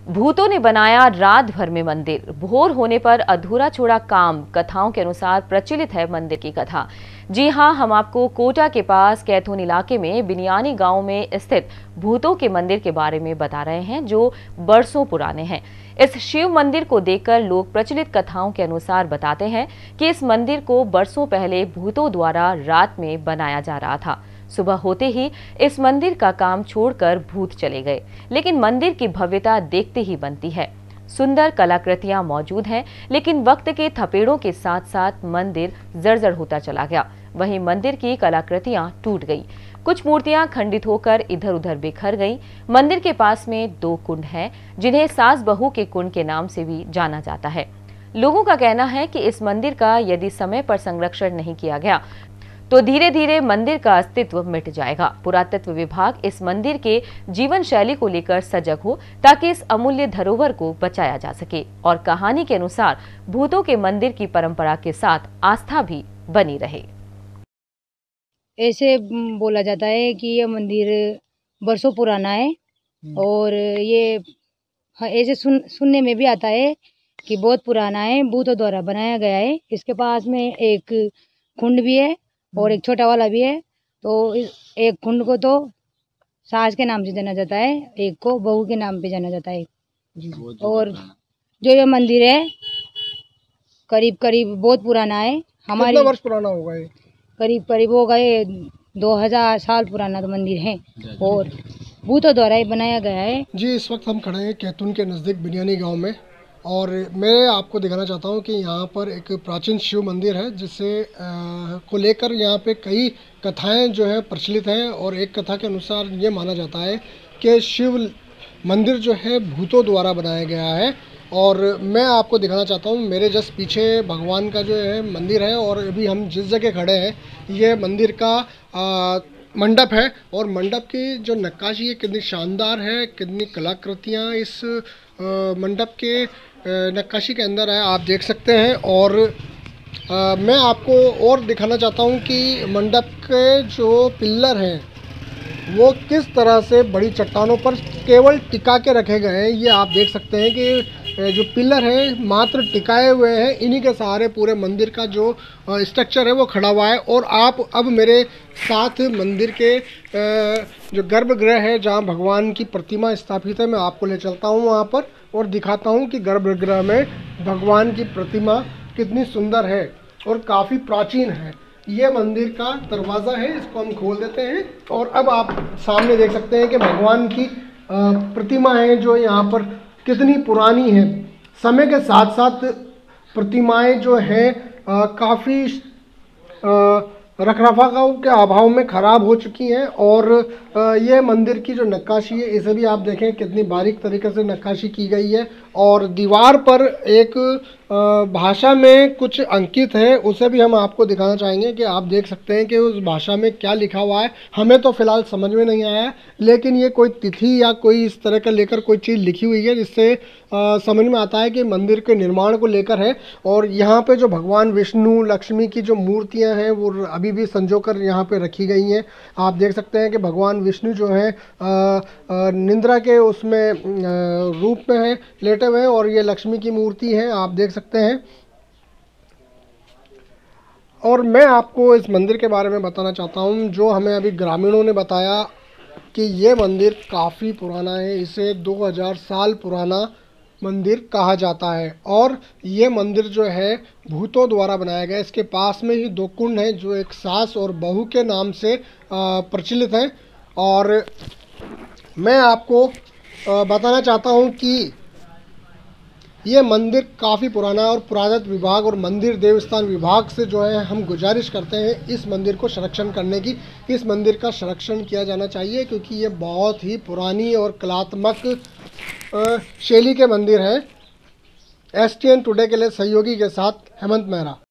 भूतों ने बनाया रात भर में मंदिर, भोर होने पर अधूरा छोड़ा काम। कथाओं के अनुसार प्रचलित है मंदिर की कथा। जी हां, हम आपको कोटा के पास कैथून इलाके में बिनियानी गांव में स्थित भूतों के मंदिर के बारे में बता रहे हैं, जो बरसों पुराने हैं। इस शिव मंदिर को देखकर लोग प्रचलित कथाओं के अनुसार बताते हैं कि इस मंदिर को बरसों पहले भूतों द्वारा रात में बनाया जा रहा था। सुबह होते ही इस मंदिर का काम छोड़कर भूत चले गए, लेकिन मंदिर की भव्यता देखते ही बनती है। सुंदर कलाकृतियां मौजूद हैं, लेकिन वक्त के थपेड़ों के साथ साथ मंदिर जर्जर होता चला गया। वहीं मंदिर की कलाकृतियां टूट गई, कुछ मूर्तियां खंडित होकर इधर उधर बिखर गईं। मंदिर के पास में 2 कुंड हैं, जिन्हें सास बहू के कुंड के नाम से भी जाना जाता है। लोगों का कहना है कि इस मंदिर का यदि समय पर संरक्षण नहीं किया गया तो धीरे धीरे मंदिर का अस्तित्व मिट जाएगा। पुरातत्व विभाग इस मंदिर के जीवन शैली को लेकर सजग हो, ताकि इस अमूल्य धरोहर को बचाया जा सके। और कहानी के अनुसार भूतों के मंदिर की परंपरा के साथ आस्था भी बनी रहे। ऐसे बोला जाता है कि यह मंदिर बरसों पुराना है और ये ऐसे सुनने में भी आता है कि बहुत पुराना है, भूतों द्वारा बनाया गया है। इसके पास में एक कुंड भी है और एक छोटा वाला भी है। तो एक कुंड को तो सास के नाम से जाना जाता है, एक को बहू के नाम पे जाना जाता है। और जो ये मंदिर है करीब बहुत पुराना है। कितना वर्ष पुराना होगा ये? करीब हो गए 2000 साल पुराना तो मंदिर है और भूतों द्वारा ही बनाया गया है। जी, इस वक्त हम खड़े हैं कैथून के नज़दीक बिनियानी गांव में, और मैं आपको दिखाना चाहता हूं कि यहाँ पर एक प्राचीन शिव मंदिर है, जिसे को लेकर यहाँ पे कई कथाएं जो है प्रचलित हैं। और एक कथा के अनुसार ये माना जाता है कि शिव मंदिर जो है भूतों द्वारा बनाया गया है। और मैं आपको दिखाना चाहता हूँ, मेरे जस्ट पीछे भगवान का जो है मंदिर है, और अभी हम जिस जगह खड़े हैं ये मंदिर का मंडप है। और मंडप की जो नक्काशी है कितनी शानदार है, कितनी कलाकृतियाँ इस मंडप के नक्काशी के अंदर है, आप देख सकते हैं। और मैं आपको और दिखाना चाहता हूँ कि मंडप के जो पिल्लर हैं वो किस तरह से बड़ी चट्टानों पर केवल टिका के रखे गए हैं। ये आप देख सकते हैं कि जो पिलर हैं मात्र टिकाए हुए हैं, इन्हीं के सहारे पूरे मंदिर का जो स्ट्रक्चर है वो खड़ा हुआ है। और आप अब मेरे साथ मंदिर के जो गर्भगृह है जहाँ भगवान की प्रतिमा स्थापित है, मैं आपको ले चलता हूँ वहाँ पर और दिखाता हूँ कि गर्भगृह में भगवान की प्रतिमा कितनी सुंदर है और काफ़ी प्राचीन है। ये मंदिर का दरवाज़ा है, इसको हम खोल देते हैं और अब आप सामने देख सकते हैं कि भगवान की प्रतिमा है जो यहाँ पर कितनी पुरानी है। समय के साथ साथ प्रतिमाएं जो हैं काफ़ी रखरखाव के अभाव में ख़राब हो चुकी हैं। और ये मंदिर की जो नक्काशी है इसे भी आप देखें कितनी बारीक तरीके से नक्काशी की गई है। और दीवार पर एक भाषा में कुछ अंकित है, उसे भी हम आपको दिखाना चाहेंगे कि आप देख सकते हैं कि उस भाषा में क्या लिखा हुआ है। हमें तो फ़िलहाल समझ में नहीं आया है, लेकिन ये कोई तिथि या कोई इस तरह का लेकर कोई चीज़ लिखी हुई है, जिससे समझ में आता है कि मंदिर के निर्माण को लेकर है। और यहाँ पे जो भगवान विष्णु लक्ष्मी की जो मूर्तियाँ हैं वो अभी भी संजो कर यहाँ पे रखी गई हैं। आप देख सकते हैं कि भगवान विष्णु जो है निद्रा के उसमें रूप में है, लेटे हुए हैं, और ये लक्ष्मी की मूर्ति है, आप देख सकते हैं। और मैं आपको इस मंदिर के बारे में बताना चाहता हूँ, जो हमें अभी ग्रामीणों ने बताया कि ये मंदिर काफ़ी पुराना है, इसे 2000 साल पुराना मंदिर कहा जाता है। और ये मंदिर जो है भूतों द्वारा बनाया गया है। इसके पास में ही 2 कुंड हैं जो एक सास और बहू के नाम से प्रचलित हैं। और मैं आपको बताना चाहता हूँ कि ये मंदिर काफ़ी पुराना है और पुरातत्व विभाग और मंदिर देवस्थान विभाग से जो है हम गुजारिश करते हैं इस मंदिर को संरक्षण करने की। इस मंदिर का संरक्षण किया जाना चाहिए, क्योंकि ये बहुत ही पुरानी और कलात्मक शैली के मंदिर हैं। STN टुडे के लिए सहयोगी के साथ हेमंत मेहरा।